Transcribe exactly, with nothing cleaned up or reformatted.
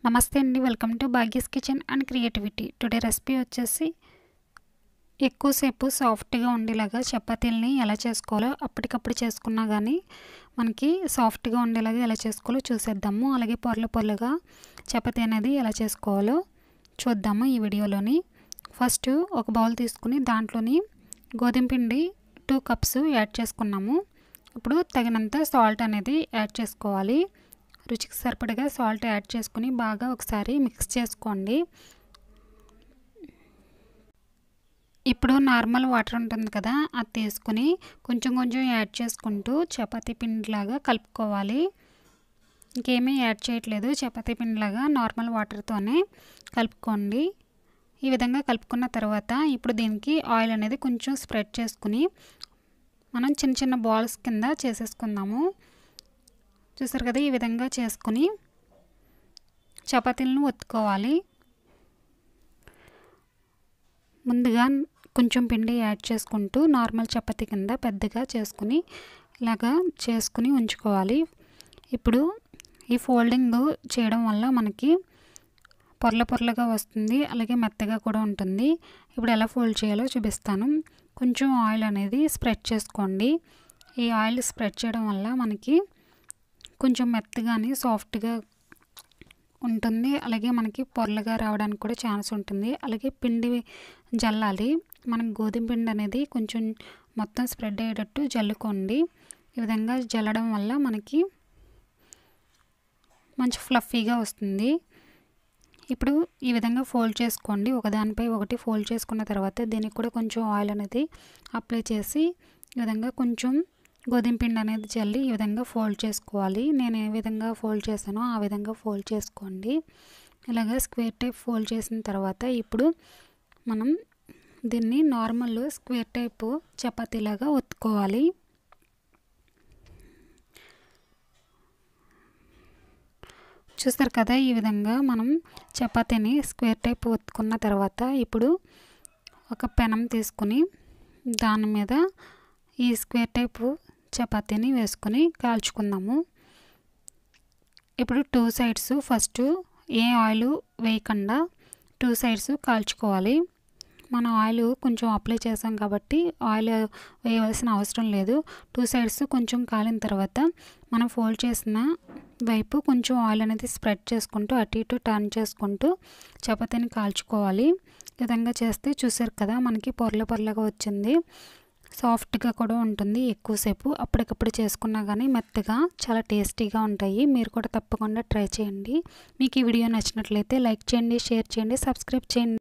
నమస్తే అండి, welcome to Bhagya's kitchen and creativity. Today recipe వచ్చేసి ఎక్కువసేపు సాఫ్ట్గా ఉండేలాగా చపాతీలని ఎలా చేసుకోవాలో, అప్పటికప్పుడు చేసుకున్నా కానీ మనకి సాఫ్ట్గా ఉండేలాగా ఎలా చేసుకోవాలో చూసేద్దాము. అలాగే పొరలు పొరలుగా చపాతీ అనేది ఎలా చేసుకోవాలో చూద్దాము ఈ వీడియోలోని. ఫస్ట్ ఒక బౌల్ తీసుకుని దాంట్లోని గోధుమ పిండి టూ కప్స్ యాడ్ చేసుకున్నాము. ఇప్పుడు తగినంత సాల్ట్ అనేది యాడ్ చేసుకోవాలి. రుచికి సరిపడగా సాల్ట్ యాడ్ చేసుకుని బాగా ఒకసారి మిక్స్ చేసుకోండి. ఇప్పుడు నార్మల్ వాటర్ ఉంటుంది కదా, అది తీసుకుని కొంచెం కొంచెం యాడ్ చేసుకుంటూ చపాతీ పిండిలాగా కలుపుకోవాలి. ఇంకేమీ యాడ్ చేయట్లేదు, చపాతీ పిండిలాగా నార్మల్ వాటర్తోనే కలుపుకోండి. ఈ విధంగా కలుపుకున్న తర్వాత ఇప్పుడు దీనికి ఆయిల్ అనేది కొంచెం స్ప్రెడ్ చేసుకుని మనం చిన్న చిన్న బాల్స్ కింద చేసేసుకుందాము. చూసారు కదా, ఈ విధంగా చేసుకుని చపాతీలను ఒత్తుకోవాలి. ముందుగా కొంచెం పిండి యాడ్ చేసుకుంటూ నార్మల్ చపాతీ కింద పెద్దగా చేసుకుని ఇలాగా చేసుకుని ఉంచుకోవాలి. ఇప్పుడు ఈ ఫోల్డింగ్ చేయడం వల్ల మనకి పొరల పొరలుగా వస్తుంది, అలాగే మెత్తగా కూడా ఉంటుంది. ఇప్పుడు ఎలా ఫోల్డ్ చేయాలో చూపిస్తాను. కొంచెం ఆయిల్ అనేది స్ప్రెడ్ చేసుకోండి. ఈ ఆయిల్ స్ప్రెడ్ చేయడం వల్ల మనకి కొంచెం మెత్తగానే సాఫ్ట్గా ఉంటుంది, అలాగే మనకి పొరలుగా రావడానికి కూడా ఛాన్స్ ఉంటుంది. అలాగే పిండి జల్లాలి. మనకి గోధుమ పిండి అనేది కొంచెం మొత్తం స్ప్రెడ్ అయ్యేటట్టు జల్లుకోండి. ఈ విధంగా జల్లడం వల్ల మనకి మంచి ఫ్లఫీగా వస్తుంది. ఇప్పుడు ఈ విధంగా ఫోల్డ్ చేసుకోండి. ఒకదానిపై ఒకటి ఫోల్డ్ చేసుకున్న తర్వాత దీనికి కూడా కొంచెం ఆయిల్ అనేది అప్లై చేసి ఈ విధంగా కొంచెం గోధుమ పిండి అనేది జల్లి ఈ విధంగా ఫోల్డ్ చేసుకోవాలి. నేను ఏ విధంగా ఫోల్డ్ చేశానో ఆ విధంగా ఫోల్డ్ చేసుకోండి. ఇలాగ స్క్వేర్ టైప్ ఫోల్డ్ చేసిన తర్వాత ఇప్పుడు మనం దీన్ని నార్మల్ స్క్వేర్ టైప్ చపాతీలాగా ఒత్తుకోవాలి. చూస్తారు కదా, ఈ విధంగా మనం చపాతీని స్క్వేర్ టైప్ ఒత్తుకున్న తర్వాత ఇప్పుడు ఒక పెనం తీసుకుని దాని మీద ఈ స్క్వేర్ టైప్ చపాతీని వేసుకొని కాల్చుకుందాము. ఇప్పుడు టూ సైడ్స్ ఫస్ట్ ఏ ఆయిల్ వేయకుండా టూ సైడ్స్ కాల్చుకోవాలి. మనం ఆయిల్ కొంచెం అప్లై చేసాం కాబట్టి ఆయిల్ వేయవలసిన అవసరం లేదు. టూ సైడ్స్ కొంచెం కాలిన తర్వాత మనం ఫోల్డ్ చేసిన వైపు కొంచెం ఆయిల్ అనేది స్ప్రెడ్ చేసుకుంటూ అటు ఇటు టర్న్ చేసుకుంటూ చపాతీని కాల్చుకోవాలి. ఈ విధంగా చేస్తే చూసారు కదా, మనకి పొరల పొరలుగా వచ్చింది. సాఫ్ట్గా కూడా ఉంటుంది. ఎక్కువసేపు అప్పటికప్పుడు చేసుకున్నా కానీ మెత్తగా చాలా టేస్టీగా ఉంటాయి. మీరు కూడా తప్పకుండా ట్రై చేయండి. మీకు ఈ వీడియో నచ్చినట్లయితే లైక్ చేయండి, షేర్ చేయండి, సబ్స్క్రైబ్ చేయండి.